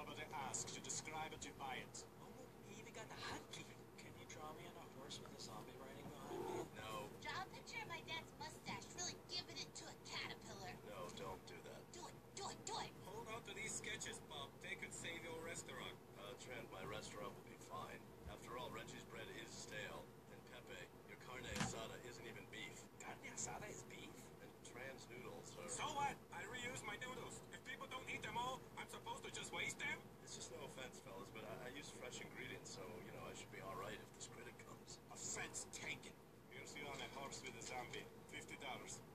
Nobody asks. You describe it, you buy it. Oh, he even got the hotkey. Can you draw me on a horse with a zombie riding behind me? No. Draw a picture of my dad's mustache, really giving it to a caterpillar. No, don't do that. Do it, do it, do it. Hold on to these sketches, Bob. They could save your restaurant. Trent, my restaurant will be fine. After all, Reggie's bread is stale. And Pepe, your carne asada isn't even beef. Carne asada is beef? And Trans noodles are... So what? I reuse my noodles. If people don't eat them all, I'm supposed to just waste them? It's just no offense, fellas, but I use fresh ingredients, so, you know, I should be alright if this critic comes. Offense taken. Here's you on a horse with a zombie. $50.